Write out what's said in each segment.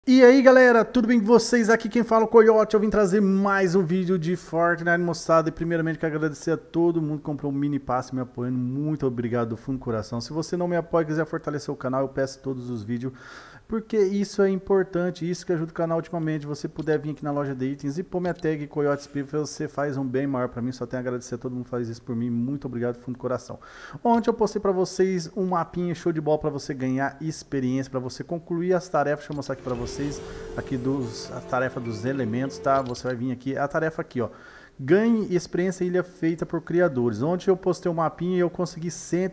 E aí galera, tudo bem com vocês? Aqui quem fala é o Coyote. Eu vim trazer mais um vídeo de Fortnite, moçada. E primeiramente quero agradecer a todo mundo que comprou um mini passe me apoiando. Muito obrigado do fundo do coração. Se você não me apoia e quiser fortalecer o canal, eu peço todos os vídeos, porque isso é importante, isso que ajuda o canal ultimamente. Você puder vir aqui na loja de itens e pôr minha tag Coyote Spirit, você faz um bem maior pra mim. Só tenho a agradecer a todo mundo que faz isso por mim. Muito obrigado do fundo do coração. Ontem eu postei pra vocês um mapinha show de bola pra você ganhar experiência, pra você concluir as tarefas. Deixa eu mostrar aqui pra vocês, aqui a tarefa dos elementos, tá? Você vai vir aqui, a tarefa aqui, ó. Ganhe experiência ilha feita por criadores. Ontem eu postei um mapinha e eu consegui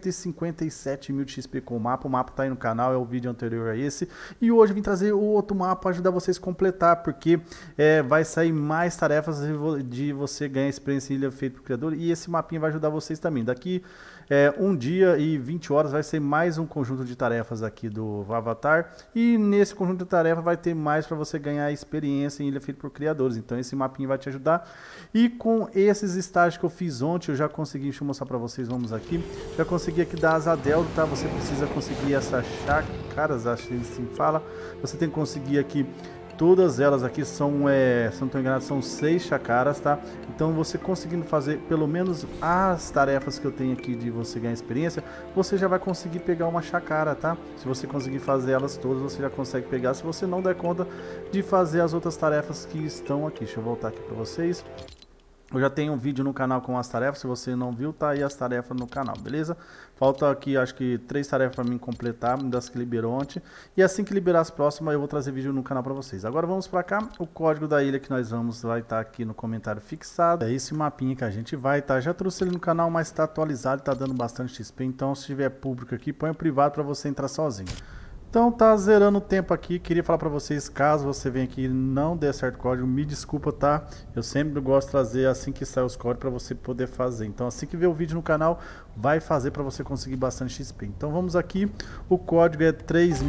157 mil de XP com o mapa tá aí no canal, é o vídeo anterior a esse. E hoje eu vim trazer o outro mapa para ajudar vocês a completar, porque vai sair mais tarefas de você ganhar experiência ilha feita por criador. E esse mapinha vai ajudar vocês também. Daqui 1 dia e 20 horas vai ser mais um conjunto de tarefas aqui do Avatar. E nesse conjunto de tarefas vai ter mais para você ganhar experiência em ilha feita por criadores. Então esse mapinha vai te ajudar. E com esses estágios que eu fiz ontem, eu já consegui, deixa eu mostrar pra vocês, vamos aqui. Já consegui aqui dar asa delta, tá? Você precisa conseguir essas chácaras, acho que assim fala. Você tem que conseguir aqui, todas elas aqui são, se não estou enganado, são 6 chacaras, tá? Então você conseguindo fazer pelo menos as tarefas que eu tenho aqui de você ganhar experiência, você já vai conseguir pegar uma chacara, tá? Se você conseguir fazer elas todas, você já consegue pegar. Se você não der conta de fazer as outras tarefas que estão aqui, deixa eu voltar aqui para vocês. Eu já tenho um vídeo no canal com as tarefas, se você não viu, tá aí as tarefas no canal, beleza? Falta aqui, acho que 3 tarefas para mim completar, das que liberou ontem. E assim que liberar as próximas, eu vou trazer vídeo no canal para vocês. Agora vamos para cá, o código da ilha que nós vamos, vai estar aqui no comentário fixado. É esse mapinha que a gente vai, tá? Já trouxe ele no canal, mas está atualizado, tá dando bastante XP. Então se tiver público aqui, põe o privado para você entrar sozinho. Então tá zerando o tempo aqui, queria falar pra vocês, caso você venha aqui e não dê certo o código, me desculpa, tá? Eu sempre gosto de trazer assim que sai os códigos pra você poder fazer. Então assim que ver o vídeo no canal, vai fazer pra você conseguir bastante XP. Então vamos aqui, o código é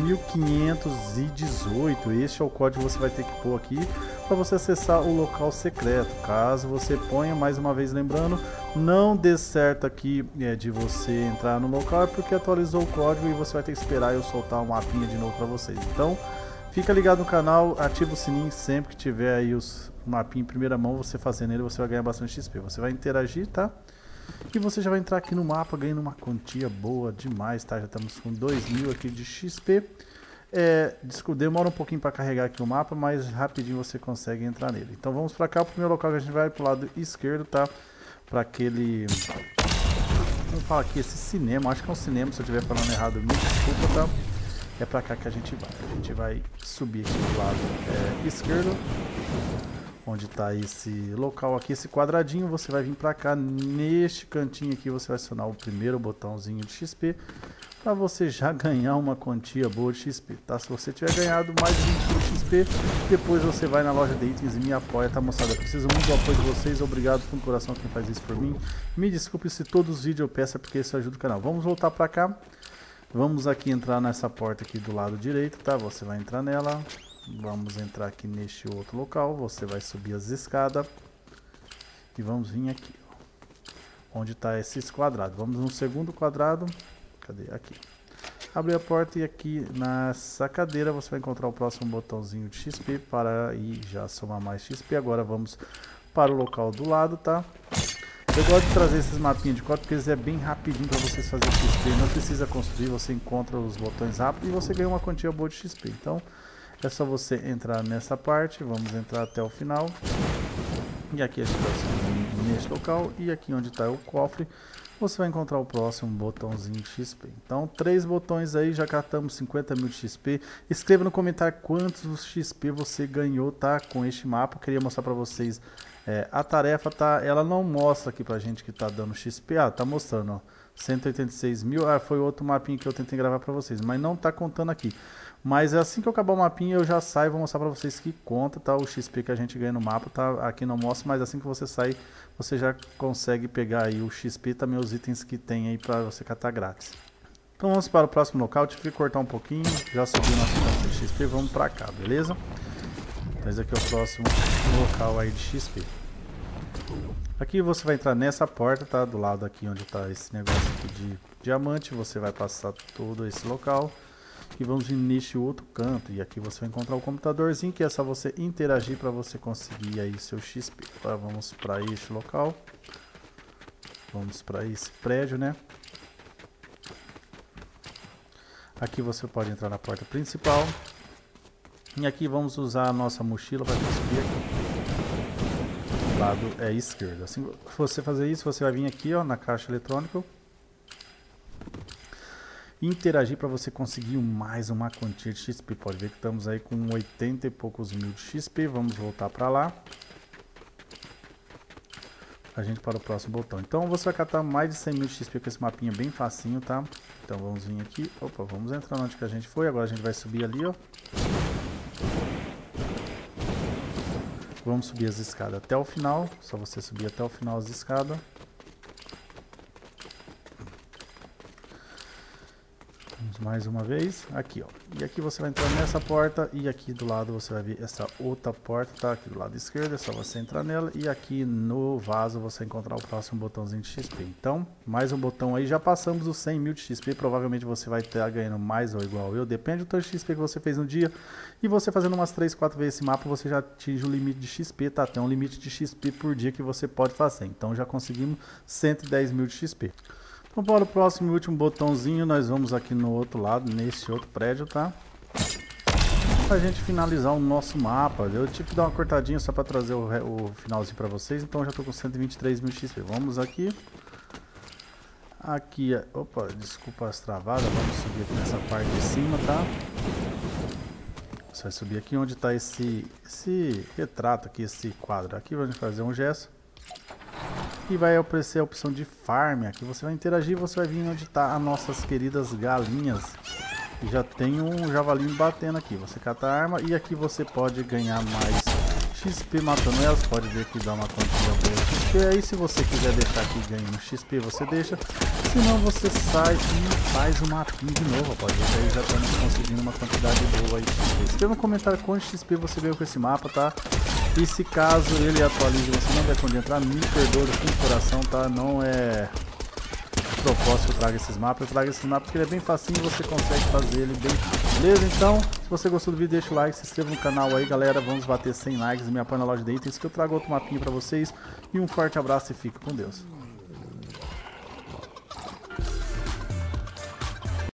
3518, este é o código que você vai ter que pôr aqui para você acessar o local secreto. Caso você ponha, mais uma vez lembrando, não dê certo aqui de você entrar no local, é porque atualizou o código e você vai ter que esperar eu soltar um mapinha de novo para vocês. Então fica ligado no canal, ativa o sininho, sempre que tiver aí os mapinhos em primeira mão, você fazendo ele, você vai ganhar bastante XP. Você vai interagir, tá? E você já vai entrar aqui no mapa ganhando uma quantia boa demais, tá? Já estamos com 2.000 aqui de XP. Demora um pouquinho para carregar aqui o mapa, mas rapidinho você consegue entrar nele. Então vamos para cá, o primeiro local que a gente vai pro lado esquerdo, tá? Para aquele, vamos falar aqui, esse cinema, acho que é um cinema, se eu estiver falando errado, me desculpa, tá? É para cá que a gente vai subir aqui do lado esquerdo, onde está esse local aqui, esse quadradinho. Você vai vir para cá, neste cantinho aqui você vai acionar o primeiro botãozinho de XP, para você já ganhar uma quantia boa de XP, tá? Se você tiver ganhado mais de 20 de XP, depois você vai na loja de itens e me apoia, tá, moçada? Eu preciso muito do apoio de vocês, obrigado com o coração quem faz isso por mim. Me desculpe se todos os vídeos eu peço, porque isso ajuda o canal. Vamos voltar para cá, vamos aqui entrar nessa porta aqui do lado direito, tá? Você vai entrar nela, vamos entrar aqui neste outro local, você vai subir as escadas e vamos vir aqui, ó, onde está esses quadrados. Vamos no segundo quadrado. Cadê? Aqui. Abre a porta e aqui nessa cadeira você vai encontrar o próximo botãozinho de XP para ir já somar mais XP. Agora vamos para o local do lado, tá? Eu gosto de trazer esses mapinhas de código porque eles é bem rapidinho para vocês fazerem XP. Não precisa construir, você encontra os botões rápido e você ganha uma quantia boa de XP. Então é só você entrar nessa parte, vamos entrar até o final. E aqui a gente vai subir neste local e aqui onde está o cofre, você vai encontrar o próximo botãozinho de XP. Então 3 botões aí, já catamos 50 mil de XP. Escreva no comentário quantos XP você ganhou, tá? Com este mapa. Eu queria mostrar para vocês a tarefa, tá? Ela não mostra aqui pra gente que tá dando XP. Ah, tá mostrando, ó, 186 mil. Ah, foi outro mapinha que eu tentei gravar para vocês, mas não tá contando aqui. Mas assim que eu acabar o mapinha eu já saio e vou mostrar pra vocês que conta, tá? O XP que a gente ganha no mapa, tá? Aqui não mostra, mas assim que você sair, você já consegue pegar aí o XP, também os itens que tem aí pra você catar grátis. Então vamos para o próximo local, tive que cortar um pouquinho, já subiu nosso ponto de XP, vamos pra cá, beleza? Então esse aqui é o próximo local aí de XP. Aqui você vai entrar nessa porta, tá? Do lado aqui onde tá esse negócio aqui de diamante, você vai passar todo esse local. E vamos vir neste outro canto. E aqui você vai encontrar o computadorzinho, que é só você interagir para você conseguir aí seu XP. Agora vamos para este local. Vamos para esse prédio, né? Aqui você pode entrar na porta principal. E aqui vamos usar a nossa mochila para subir aqui. O lado esquerdo. Assim que você fazer isso, você vai vir aqui, ó, na caixa eletrônica. Interagir para você conseguir mais uma quantia de XP. Pode ver que estamos aí com 80 e poucos mil de XP. Vamos voltar para lá. A gente para o próximo botão. Então você vai catar mais de 100 mil de XP com esse mapinha bem facinho, tá? Então vamos vir aqui. Opa, vamos entrar onde que a gente foi. Agora a gente vai subir ali, ó. Vamos subir as escadas até o final. Só você subir até o final as escadas. Vamos mais uma vez. Aqui, ó. E aqui você vai entrar nessa porta. E aqui do lado você vai ver essa outra porta, tá? Aqui do lado esquerdo. É só você entrar nela. E aqui no vaso você encontrar o próximo botãozinho de XP. Então, mais um botão aí. Já passamos os 100 mil de XP. Provavelmente você vai estar ganhando mais ou igual eu. Depende do tanto de XP que você fez no dia. E você fazendo umas 3, 4 vezes esse mapa, você já atinge o limite de XP, tá? Tem um limite de XP por dia que você pode fazer. Então já conseguimos 110 mil de XP. Então para o próximo e último botãozinho, nós vamos aqui no outro lado, nesse outro prédio, tá? Pra gente finalizar o nosso mapa. Eu tive que dar uma cortadinha só para trazer o finalzinho para vocês. Então já tô com 123 mil XP. Vamos aqui. Aqui, opa, desculpa as travadas. Vamos subir aqui nessa parte de cima, tá? Você vai subir aqui onde está esse retrato aqui, esse quadro. Aqui vamos fazer um gesto. E vai aparecer a opção de farm. Aqui você vai interagir, você vai vir onde está as nossas queridas galinhas. E já tem um javalinho batendo aqui. Você cata a arma e aqui você pode ganhar mais XP matando elas. Pode ver que dá uma quantia boa de XP. Aí se você quiser deixar aqui ganhando XP, você deixa. Se não, você sai e faz o mapinho de novo. Pode ver que aí já estamos conseguindo uma quantidade boa aí de XP. Escreva no comentário quanto XP você ganhou com esse mapa, tá? E se caso ele atualize, você não der conta de entrar, me perdoe com coração, tá? Não é propósito que eu traga esses mapas. Eu trago esse mapa porque ele é bem facinho e você consegue fazer ele bem rápido. Beleza? Então, se você gostou do vídeo, deixa o like, se inscreva no canal aí, galera. Vamos bater 100 likes e me apoia na loja de itens que eu trago outro mapinha pra vocês. E um forte abraço e fique com Deus.